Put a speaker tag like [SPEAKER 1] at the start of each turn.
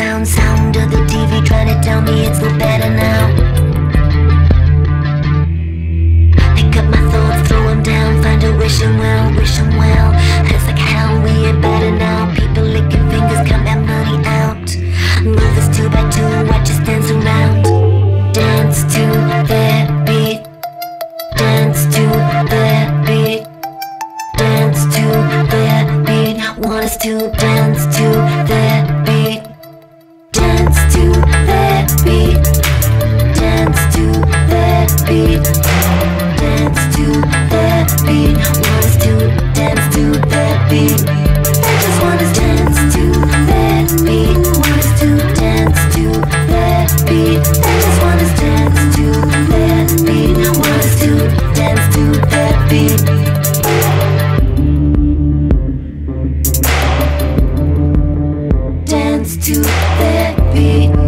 [SPEAKER 1] sound of the TV trying to tell me it's no better now. Pick up my thoughts, throw them down, find a wishing well, it's like how we ain't better now. People licking fingers, count that money out. Move us 2 by 2, watch us dance around. Dance to their beat, dance to their beat, dance to their beat. Want us to dance to their beat, dance to their beat, dance to their beat, dance to their beat. Want us to dance to their beat. They just want us to dance to their beat. Want us to dance to their beat. They just want us to dance to their beat. Want us to dance to their beat. Dance to their beat.